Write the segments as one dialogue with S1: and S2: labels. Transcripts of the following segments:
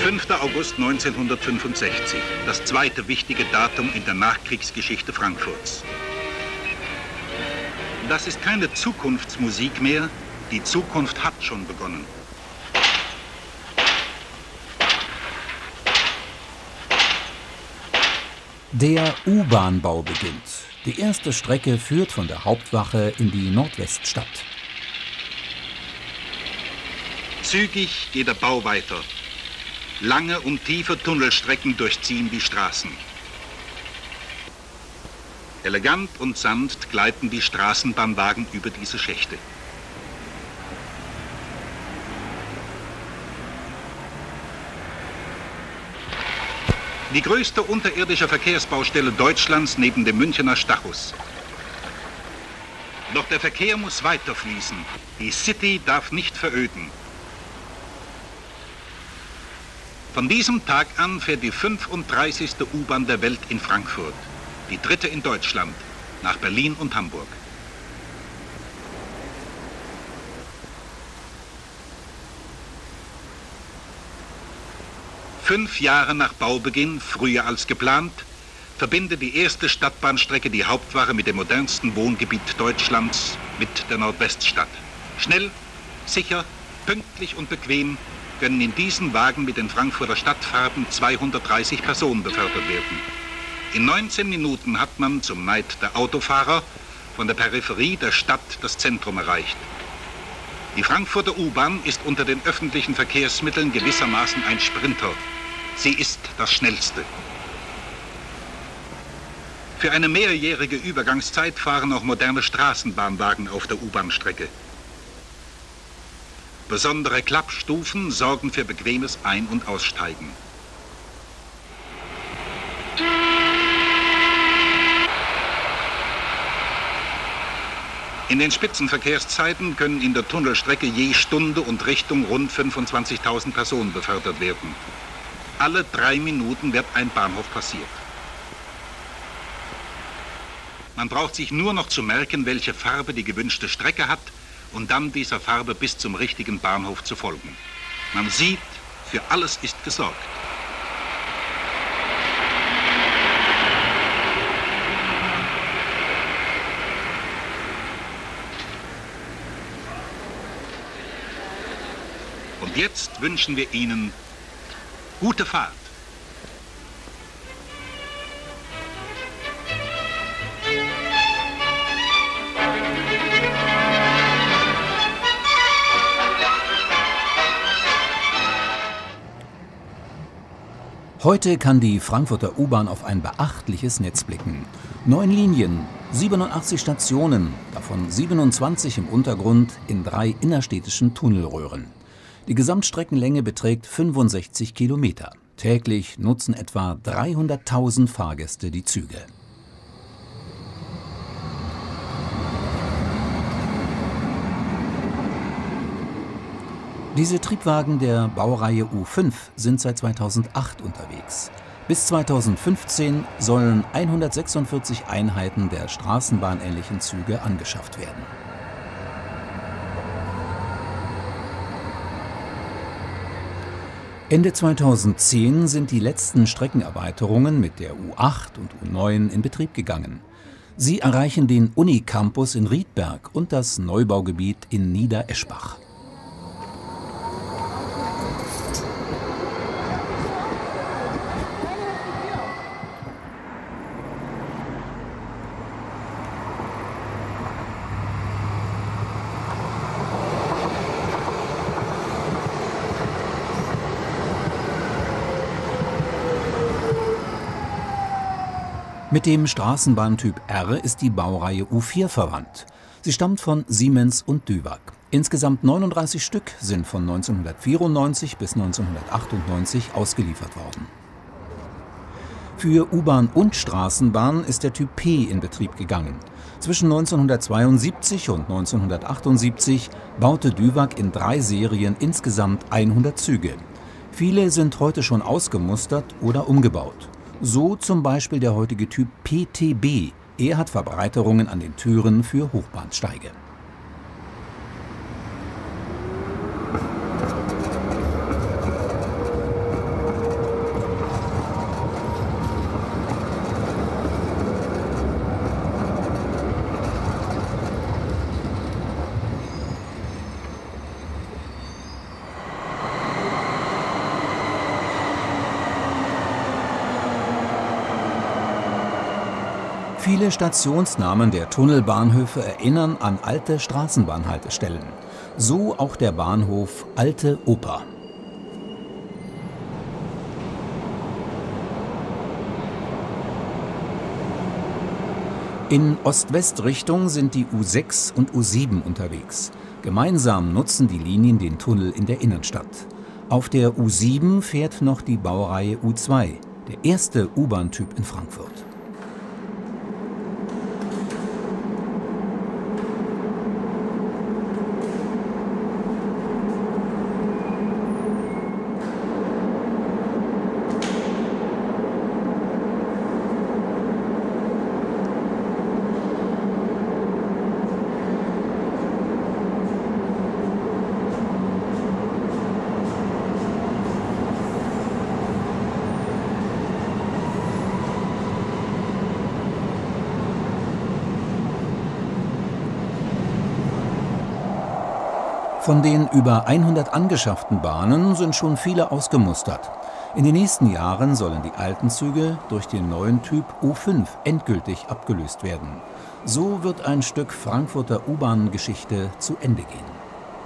S1: 5. August 1965, das zweite wichtige Datum in der Nachkriegsgeschichte Frankfurts. Das ist keine Zukunftsmusik mehr, die Zukunft hat schon begonnen.
S2: Der U-Bahn-Bau beginnt. Die erste Strecke führt von der Hauptwache in die Nordweststadt.
S1: Zügig geht der Bau weiter. Lange und tiefe Tunnelstrecken durchziehen die Straßen. Elegant und sanft gleiten die Straßenbahnwagen über diese Schächte. Die größte unterirdische Verkehrsbaustelle Deutschlands neben dem Münchener Stachus. Doch der Verkehr muss weiterfließen. Die City darf nicht veröden. Von diesem Tag an fährt die 35. U-Bahn der Welt in Frankfurt, die dritte in Deutschland, nach Berlin und Hamburg. Fünf Jahre nach Baubeginn, früher als geplant, verbindet die erste Stadtbahnstrecke die Hauptwache mit dem modernsten Wohngebiet Deutschlands, mit der Nordweststadt. Schnell, sicher, pünktlich und bequem können in diesen Wagen mit den Frankfurter Stadtfarben 230 Personen befördert werden. In 19 Minuten hat man, zum Neid der Autofahrer, von der Peripherie der Stadt das Zentrum erreicht. Die Frankfurter U-Bahn ist unter den öffentlichen Verkehrsmitteln gewissermaßen ein Sprinter. Sie ist das Schnellste. Für eine mehrjährige Übergangszeit fahren auch moderne Straßenbahnwagen auf der U-Bahn-Strecke. Besondere Klappstufen sorgen für bequemes Ein- und Aussteigen. In den Spitzenverkehrszeiten können in der Tunnelstrecke je Stunde und Richtung rund 25.000 Personen befördert werden. Alle 3 Minuten wird ein Bahnhof passiert. Man braucht sich nur noch zu merken, welche Farbe die gewünschte Strecke hat und dann dieser Farbe bis zum richtigen Bahnhof zu folgen. Man sieht, für alles ist gesorgt. Und jetzt wünschen wir Ihnen gute Fahrt.
S2: Heute kann die Frankfurter U-Bahn auf ein beachtliches Netz blicken. 9 Linien, 87 Stationen, davon 27 im Untergrund in 3 innerstädtischen Tunnelröhren. Die Gesamtstreckenlänge beträgt 65 Kilometer. Täglich nutzen etwa 300.000 Fahrgäste die Züge. Diese Triebwagen der Baureihe U5 sind seit 2008 unterwegs. Bis 2015 sollen 146 Einheiten der straßenbahnähnlichen Züge angeschafft werden. Ende 2010 sind die letzten Streckenerweiterungen mit der U8 und U9 in Betrieb gegangen. Sie erreichen den Unicampus in Riedberg und das Neubaugebiet in Niedereschbach. Mit dem Straßenbahntyp R ist die Baureihe U4 verwandt. Sie stammt von Siemens und Duewag. Insgesamt 39 Stück sind von 1994 bis 1998 ausgeliefert worden. Für U-Bahn und Straßenbahn ist der Typ P in Betrieb gegangen. Zwischen 1972 und 1978 baute Duewag in 3 Serien insgesamt 100 Züge. Viele sind heute schon ausgemustert oder umgebaut. So zum Beispiel der heutige Typ PTB. Er hat Verbreiterungen an den Türen für Hochbahnsteige. Viele Stationsnamen der Tunnelbahnhöfe erinnern an alte Straßenbahnhaltestellen. So auch der Bahnhof Alte Oper. In Ost-West-Richtung sind die U6 und U7 unterwegs. Gemeinsam nutzen die Linien den Tunnel in der Innenstadt. Auf der U7 fährt noch die Baureihe U2, der erste U-Bahn-Typ in Frankfurt. Von den über 100 angeschafften Bahnen sind schon viele ausgemustert. In den nächsten Jahren sollen die alten Züge durch den neuen Typ U5 endgültig abgelöst werden. So wird ein Stück Frankfurter U-Bahn-Geschichte zu Ende gehen.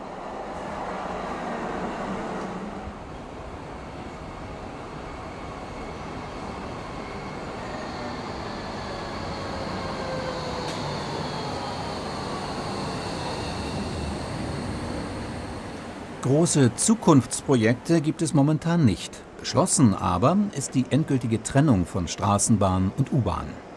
S2: Große Zukunftsprojekte gibt es momentan nicht. Beschlossen aber ist die endgültige Trennung von Straßenbahn und U-Bahn.